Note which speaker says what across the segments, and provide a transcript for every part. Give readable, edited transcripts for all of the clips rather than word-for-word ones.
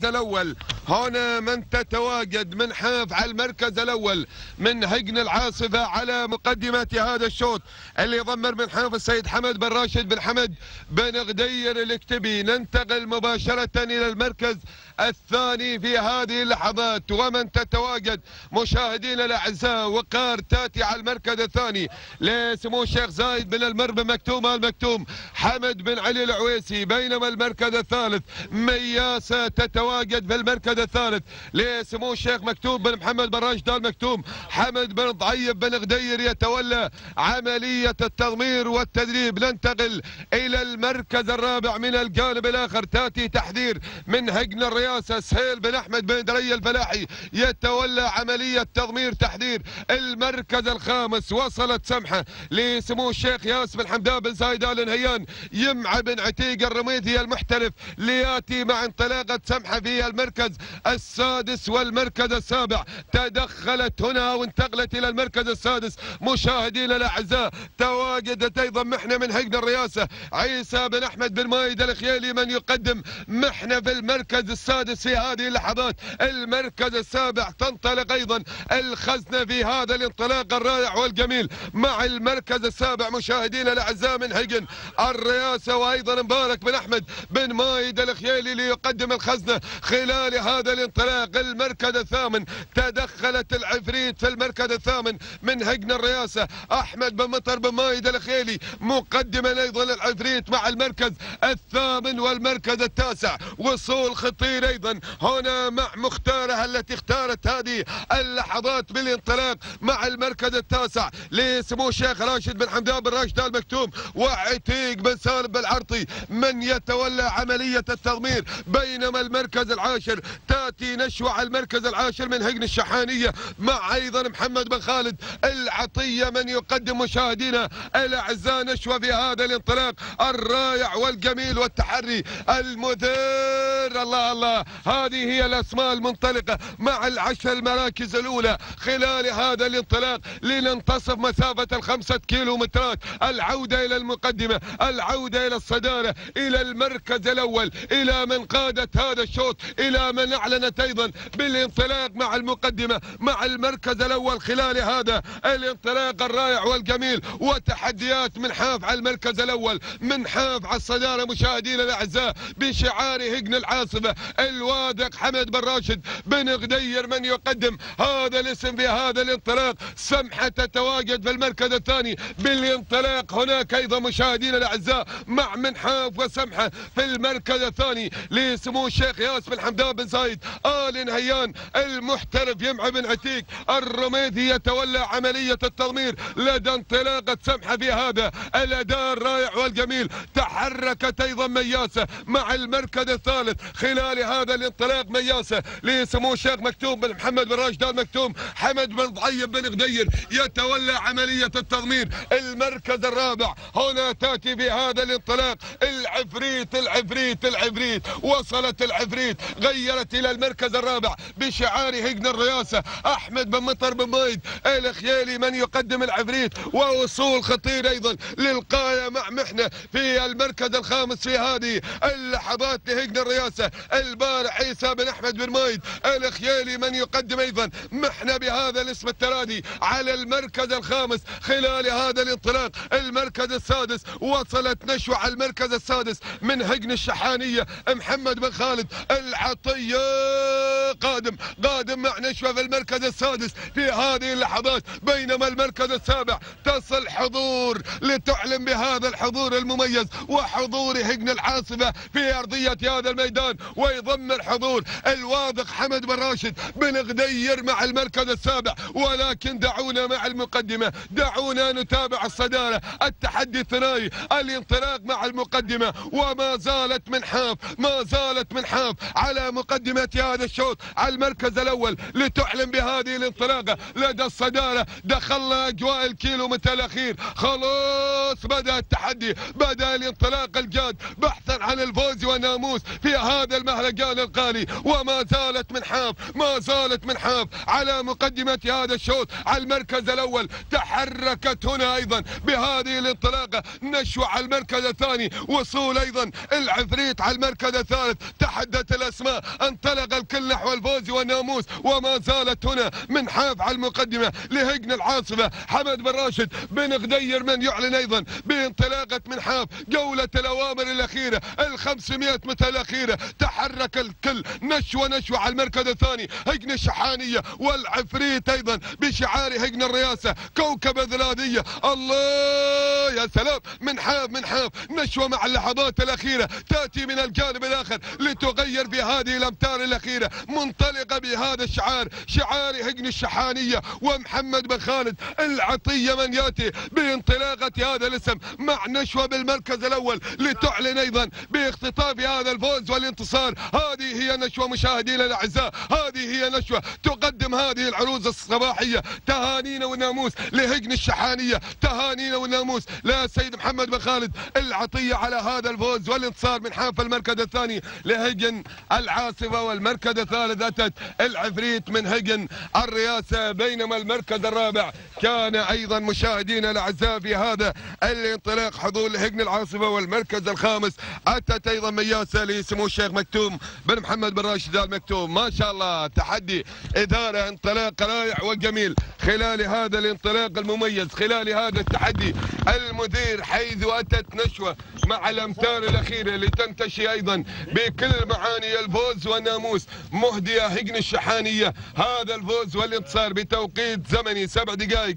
Speaker 1: الأول. هنا من تتواجد من حاف على المركز الأول من هجن العاصفة على مقدمة هذا الشوط اللي يضمر من حاف السيد حمد بن راشد بن حمد بن غدير الكتبي. ننتقل مباشرة إلى المركز الثاني في هذه اللحظات، ومن تتواجد مشاهدينا الأعزاء وقار تاتي على المركز الثاني لسمو الشيخ زايد بن المربى مكتوم المكتوم حمد بن علي العويسي. بينما المركز الثالث مياسة تتواجد في المركز الثالث لسمو الشيخ مكتوم بن محمد بن راشد المكتوم حمد بن ضعيب بن غدير يتولى عملية التضمير والتدريب. ننتقل إلى المركز الرابع من الجانب الآخر، تاتي تحذير من هجن الرئاسة سهيل بن أحمد بن دري الفلاحي يتولى عملية تضمير تحذير. المركز الخامس وصلت سمحة لسمو الشيخ ياس بن حمدان بن زايد آل نهيان يمعى بن عتيق الرميدي المحترف لياتي مع انطلاقة سمحة في المركز السادس والمركز السابع. تدخلت هنا وانتقلت إلى المركز السادس مشاهدينا الأعزاء. تواجدت أيضا محنة من هجن الرئاسة عيسى بن أحمد بن مايد الخيالي من يقدم محنة في المركز السادس في هذه اللحظات. المركز السابع تنطلق أيضا الخزنة في هذا الانطلاق الرائع والجميل مع المركز السابع مشاهدينا الأعزاء من هجن الرئاسة، وأيضا مبارك بن أحمد بن مايد الخيالي ليقدم الخزنة خلال هذا الانطلاق. المركز الثامن تدخلت العفريت في المركز الثامن من هجن الرئاسة أحمد بن مطر بن مايد الخيالي مقدما أيضا العفريت مع المركز الثامن والمركز التاسع. وصول خطير أيضا هنا مع مختارها التي اختارت هذه اللحظات بالانطلاق مع المركز التاسع لسمو الشيخ راشد بن حمدان بن راشد المكتوم وعتيق بن سالم بالعرطي من يتولى عملية التضمير. بينما المركز العاشر تاتي نشوة على المركز العاشر من هجن الشحانية مع أيضا محمد بن خالد العطية من يقدم مشاهدينا الأعزاء نشوة في هذا الانطلاق الرائع والجميل والتحري المثير. الله الله، هذه هي الأسماء المنطلقة مع العشر المراكز الأولى خلال هذا الانطلاق لننتصف مسافة ال5 كيلومترات. العودة إلى المقدمة، العودة إلى الصدارة، إلى المركز الأول، إلى من قادت هذا الشوط، إلى من أعلنت أيضا بالانطلاق مع المقدمة مع المركز الأول خلال هذا الانطلاق الرائع والجميل. وتحديات من حاف على المركز الأول، من حاف على الصدارة مشاهدينا الأعزاء بشعار هجن العاصفة الواثق حمد بن راشد بن غدير من يقدم هذا الاسم في هذا الانطلاق. سمحة تتواجد في المركز الثاني بالانطلاق هناك أيضا مشاهدينا الأعزاء مع منحاف وسمحة في المركز الثاني لسمو الشيخ ياس بن حمدان بن زايد آل نهيان المحترف يمعى بن عتيق الرميدي يتولى عملية التضمير لدى انطلاقة سمحة في هذا الأداء الرائع والجميل. تحركت أيضا مياسة مع المركز الثالث خلال هذا الانطلاق مياسة لسمو الشيخ مكتوم بن محمد بن راشد المكتوم حمد بن ضعيب بن غدير يتولى عملية التضمير. المركز الرابع هنا تأتي في هذا الانطلاق العفريت العفريت العفريت. وصلت العفريت غيرت إلى المركز الرابع بشعار هجن الرئاسة أحمد بن مطر بن مايد الخيالي من يقدم العفريت. ووصول خطير أيضا للقاية مع محنة في المركز الخامس في هذه اللحظات لهجن الرئاسة البارح عيسى بن أحمد بن مايد الخيالي من يقدم أيضا محنة بهذا الاسم الترادي على المركز الخامس خلال هذا الانطلاق. المركز السادس وصلت نشوة على المركز السادس من هجن الشحانية محمد بن خالد العطية قادم مع نشوة في المركز السادس في هذه اللحظات. بينما المركز السابع تصل حضور لتعلن بهذا الحضور المميز وحضور هجن العاصفة في أرضية هذا الميدان، ويضمن حضور الواثق حمد بن راشد بن غدير مع المركز السابع. ولكن دعونا مع المقدمة، دعونا نتابع الصدارة، التحدي الثنائي، الانطلاق مع المقدمة. وما زالت منحاف، ما زالت منحاف على مقدمة هذا الشوط على المركز الاول لتعلن بهذه الانطلاقه لدى الصداره. دخلنا اجواء الكيلومتر الاخير، خلاص بدا التحدي، بدا الانطلاق الجاد بحثا عن الفوز والناموس في هذا المهرجان الغالي. وما زالت منحاف على مقدمه هذا الشوط على المركز الاول. تحركت هنا ايضا بهذه الانطلاقه نشوة على المركز الثاني، وصول ايضا العفريت على المركز الثالث. تحدت الاسماء، انطلق الكل نحو الفوز والناموس. وما زالت هنا منحاف على المقدمه لهجن العاصفه حمد بن راشد بن غدير من يعلن ايضا بانطلاقه منحاف جوله الاوامر الاخيره 500 متر الاخيره. تحرك الكل نشوة على المركز الثاني هجن الشحانيه والعفريت ايضا بشعار هجن الرئاسه كوكب الذلاديه. الله يا سلام، منحاف نشوة مع اللحظات الاخيره تاتي من الجانب الاخر لتغير في هذه الامتار الاخيره، منطلقه بهذا الشعار، شعار هجن الشحانيه ومحمد بن خالد العطيه من ياتي بانطلاقه هذا الاسم مع نشوة بالمركز الاول لتعلن ايضا باختطاف هذا الفوز والانتصار. هذه هي نشوة مشاهدينا الاعزاء، هذه هي نشوة تقدم هذه العروض الصباحيه. تهانينا والناموس لهجن الشحانيه، تهانينا والناموس لسيد محمد بن خالد العطيه على هذا الفوز والانتصار. من حافل المركز الثاني لهجن العاصفه، والمركز الثالث اتت العفريت من هجن الرئاسه. بينما المركز الرابع كان ايضا مشاهدينا الاعزاء في هذا الانطلاق حضور لهجن العاصفه، والمركز الخامس اتت ايضا مياسه لسمو الشيخ مكتوم بن محمد بن راشد ال مكتوم. ما شاء الله تحدي، اداره، انطلاق رائع وجميل خلال هذا الانطلاق المميز، خلال هذا التحدي المثير، حيث اتت نشوة مع الامتار الاخيره لتنتشي ايضا بكل معاني الفوز والناموس، مهديه هجن الشحانيه هذا الفوز والانتصار بتوقيت زمني 7 دقائق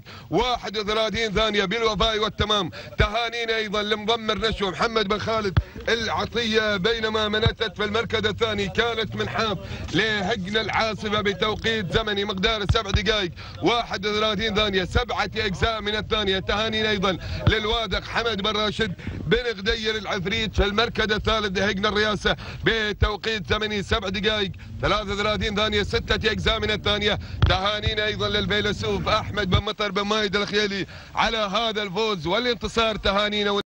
Speaker 1: 31 ثانيه بالوفاء والتمام. تهانينا ايضا لمضمر نشوة محمد بن خالد العطيه. بينما من اتت في المركز الثاني كانت منحاف لهجن العاصفه بتوقيت زمني مقدار 7 دقائق 31 ثانيه، 7 اجزاء من الثانيه. تهانينا ايضا للوادق حمد بن راشد بن غدير العفريت في المركز الثالث لهجن الرئاسه بتوقيت زمني 7 دقائق 33 ثانيه، 6 اجزاء من الثانيه. تهانينا ايضا للفيلسوف احمد بن مطر بن مايد الخيالي على هذا الفوز والانتصار. تهانينا